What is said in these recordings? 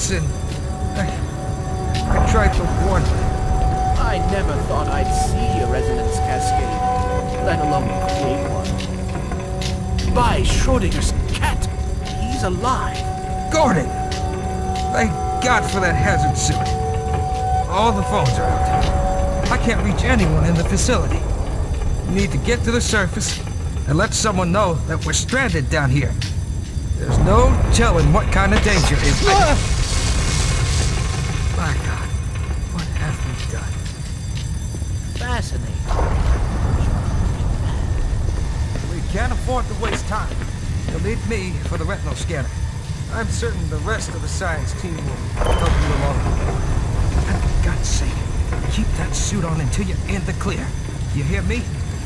listen. I tried to warn you. I never thought I'd see a resonance cascade, let alone create one. By Schrodinger's cat, he's alive. Gordon! Thank God for that hazard suit. All the phones are out. I can't reach anyone in the facility. We need to get to the surface and let someone know that we're stranded down here. There's no telling what kind of danger is. My God, what have we done? Fascinating. We can't afford to waste time. You'll need me for the retinal scanner. I'm certain the rest of the science team will help you along the way. And for God's sake, keep that suit on until you're in the clear. You hear me?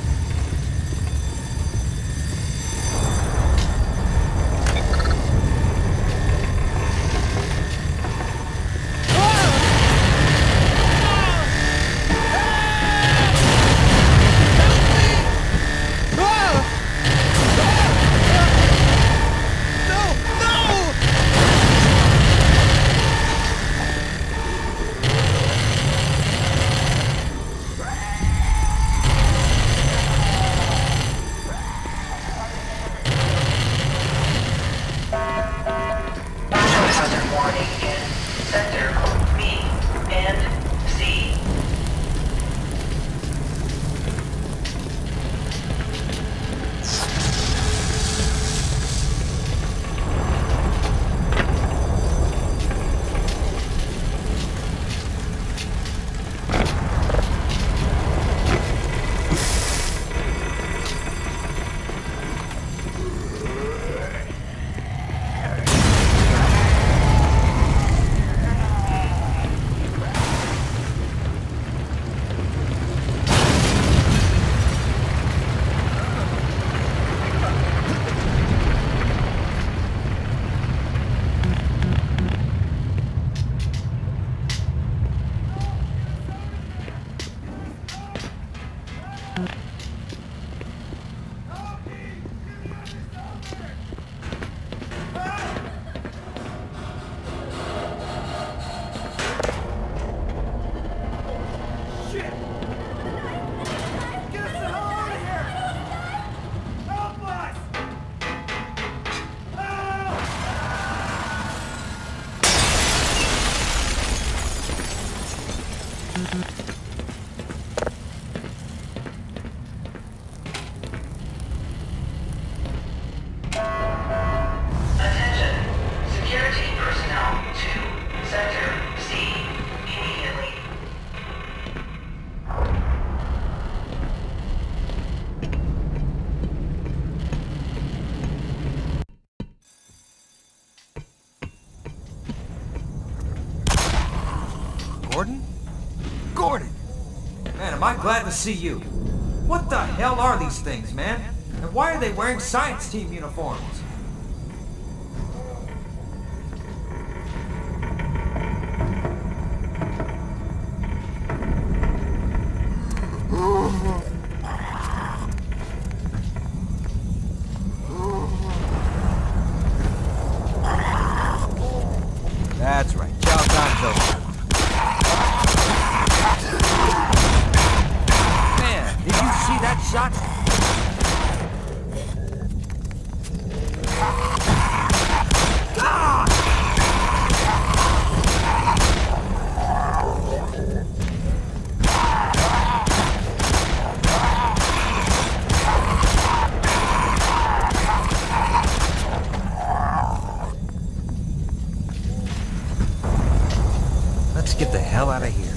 Gordon? Gordon! Man, am I glad to see you. What the hell are these things, man? And why are they wearing science team uniforms? That's right. Chow time's over. Man, did you see that shot? Let's get the hell out of here.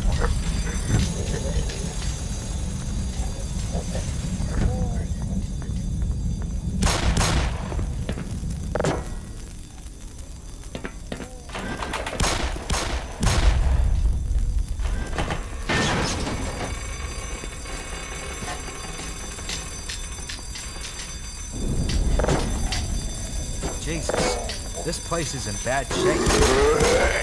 Jesus, this place is in bad shape.